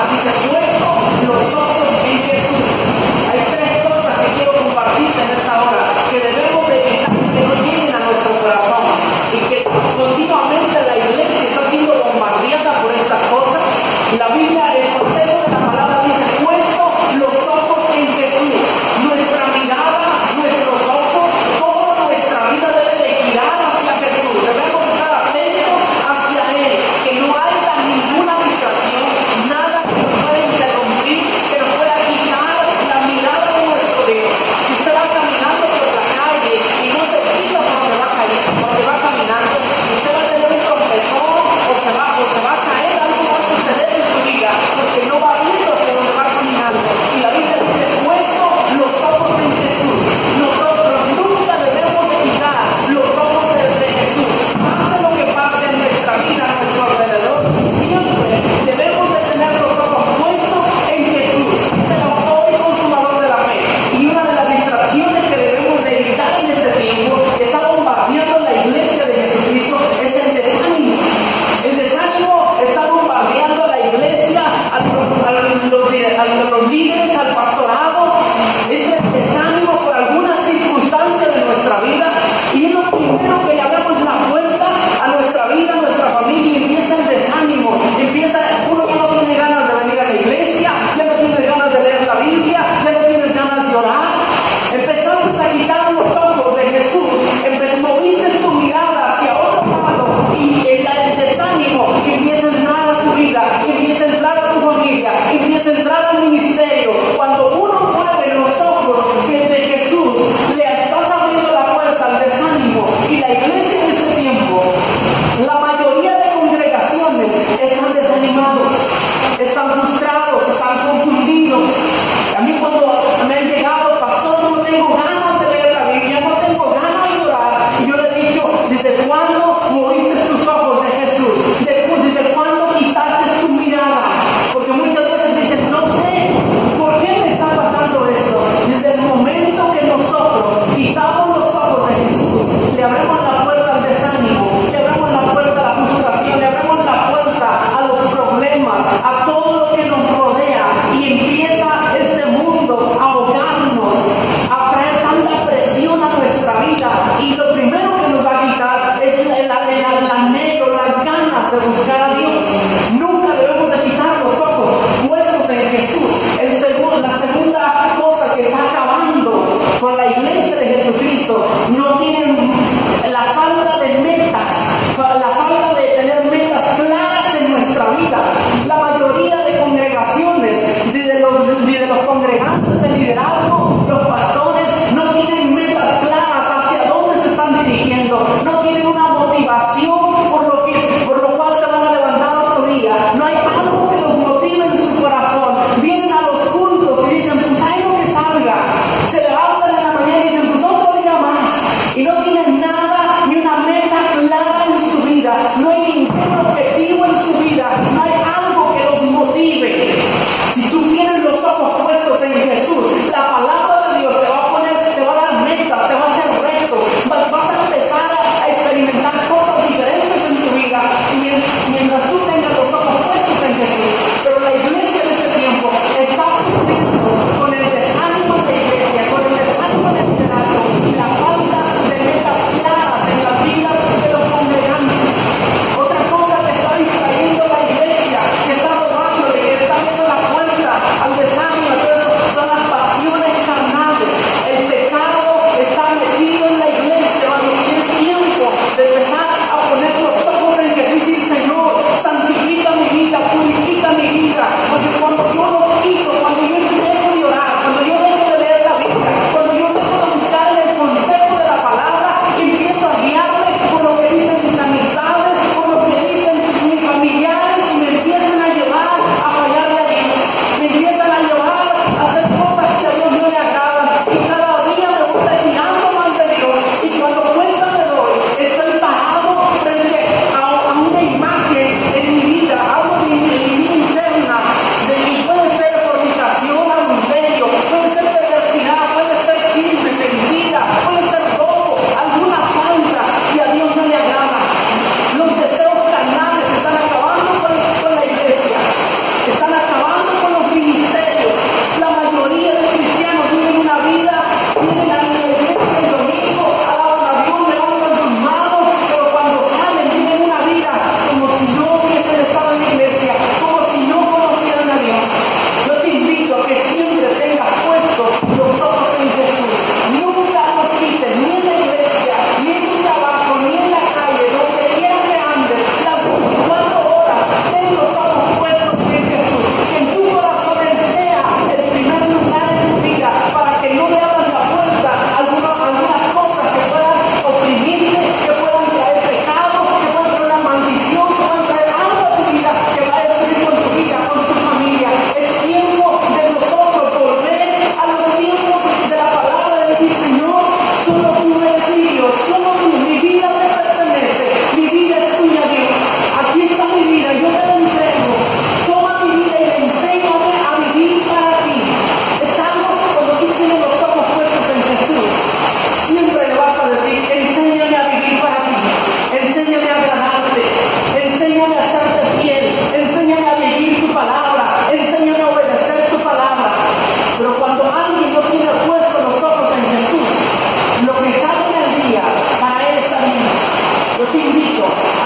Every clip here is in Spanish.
dice, puesto los ojos en Jesús. Hay tres cosas que quiero compartirte en esta hora que debemos de evitar que no lleguen a nuestro corazón y que continuamente la iglesia está siendo bombardeada por estas cosas. La Biblia, el consejo de la palabra dice, puesto los ojos en Jesús. Nuestra mirada, nuestros ojos, toda nuestra vida debe de girar hacia Jesús. Debemos estar atentos hacia Él, que no haya ninguna distracción, nada que nos pueda interrumpir, que nos pueda quitar la mirada de nuestro Dios. Si usted va caminando por la calle y no se fija por donde va caminando, usted va a tener un tropezón o se va a caer, algo va a suceder en su vida, porque no va viendo hacia donde va caminando. Y la Biblia dice, puesto los ojos en Jesús. Nosotros nunca debemos de quitar los ojos de Jesús. Pase lo que pase en nuestra vida, a nuestro alrededor, siempre debemos de tener los ojos puestos en Jesús. Es el autor y consumador de la fe. Y una de las distracciones que debemos de evitar en este tiempo, que está bombardeando la iglesia de Jesucristo, es el desánimo. El desánimo está bombardeando a la iglesia, a los líderes, al pastorado. Es el desánimo por alguna circunstancia de nuestra vida. Y es lo primero que le abrimos la puerta a nuestra vida, a nuestra familia, y empieza el desánimo. Uno ya no tiene ganas de venir a la iglesia, ya no tiene ganas de leer la Biblia, ya no tienes ganas de orar. Empezamos a quitar los ojos de Jesús, moviste tu mirada hacia otro lado y el desánimo empieza a entrar a tu vida, empieza a entrar a tu familia, empieza a entrar al ministerio. Cuando uno mueve los ojos de Jesús, le estás abriendo la puerta al desánimo. Y la iglesia en este tiempo, la mayoría de congregaciones están desanimados, están frustrados, están confundidos. A mí cuando me han llegado, pastor, no tengo ganas de leer la Biblia, no tengo ganas de orar. Y yo le he dicho, ¿desde cuándo moviste tus ojos de Jesús? ¿Desde cuándo quitaste tu mirada? Porque muchas veces dicen, no sé, ¿por qué me está pasando esto? Desde el momento que nosotros quitamos los ojos de Jesús, le abrimos la puerta al desánimo, le abrimos la puerta a la frustración, le abrimos la puerta a los problemas, a todo lo que nos rodea, y empieza este mundo a ahogarnos, a traer tanta presión a nuestra vida. Y lo primero que nos va a quitar es el anhelo, las ganas de buscar a Dios. Nunca debemos de quitar los ojos puestos en Jesús. La segunda cosa que está acabando con la iglesia de Jesucristo, no tienen la falta de metas, la falta de tener metas claras en nuestra vida. La mayoría de congregaciones, de los congregantes de liderazgo, los pastores, no tienen metas claras hacia dónde se están dirigiendo, no tienen una motivación por lo cual se van a levantar otro día. No hay algo que los motive en su corazón. Vienen a los cultos y dicen, pues hay lo que salga. Se levantan en la mañana y dicen, pues otro día más. Y no tienen nada, ni una meta clara en su vida. No hay ningún objetivo en su vida. No hay algo que los motive. Si tú tienes los ojos puestos en Jesús, la palabra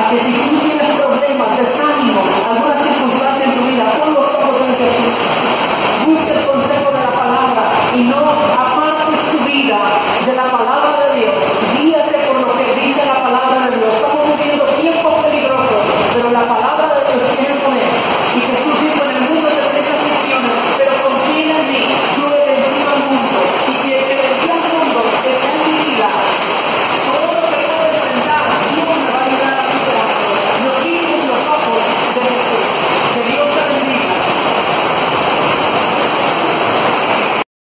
que si tú